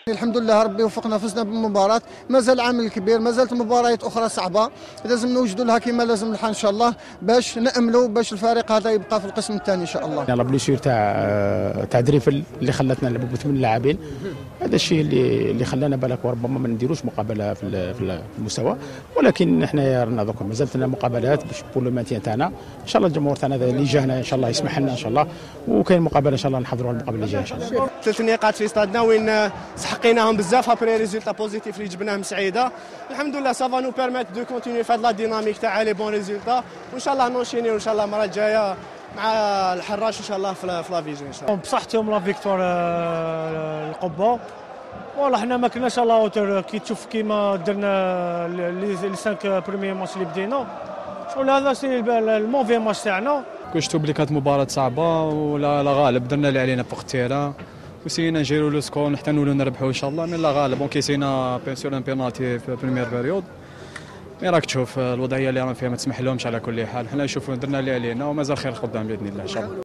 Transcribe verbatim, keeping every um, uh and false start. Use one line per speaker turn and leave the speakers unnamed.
الحمد لله ربي وفقنا، فزنا بالمباراة. مازال عامل كبير، مازالت مباريات أخرى صعبة، لازم نوجدوا لها كما لازم الحال إن شاء الله باش نأملوا باش الفريق هذا يبقى في القسم الثاني إن شاء الله.
يلا بليسير تاع تاع دريفل اللي خلاتنا نلعبوا بثمان لاعبين، هذا الشيء اللي اللي خلانا بالك وربما ما نديروش مقابله في في المستوى، ولكن احنا رانا دوك مازالت لنا مقابلات باش بور لو مانتيان تاعنا. ان شاء الله الجمهور تاعنا اللي جانا ان شاء الله يسمح لنا ان شاء الله، وكاين مقابله ان شاء الله نحضروا المقابله اللي جايه ان شاء الله.
ثلاث نقاط في استادنا وين سحقيناهم بزاف ابري ريزولتا بوزيتيف اللي جبناهم سعيده. الحمد لله سافا نو بيرميت دو كونتينيو في هاد لا ديناميك تاع لي بون ريزولتا، وان شاء الله نونشينيو ان شاء الله المره الجايه مع الحراش ان شاء الله في لا فيجن ان شاء الله.
بصحتهم لا فيكتور القبه، والله حنا ما كناش على اوتور كي تشوف كيما درنا لي خمسة بريمير ماتش اللي بدينا، ولا هذا سي الموفي ماتش تاعنا.
كنت شفتوا بلي كانت مباراه صعبه ولا لا غالب، درنا اللي علينا فوق التيران وسينا نجيروا لو سكور حتى نولوا نربحوا ان شاء الله. من لا غالب اون كيسينا بيان سور ان بينالتي في بريمير بيريود، مي راك تشوف الوضعيه اللي رانا فيها ما تسمح لهمش. على كل حال حنا نشوفوا درنا اللي علينا ومازال خير قدام باذن الله ان شاء الله.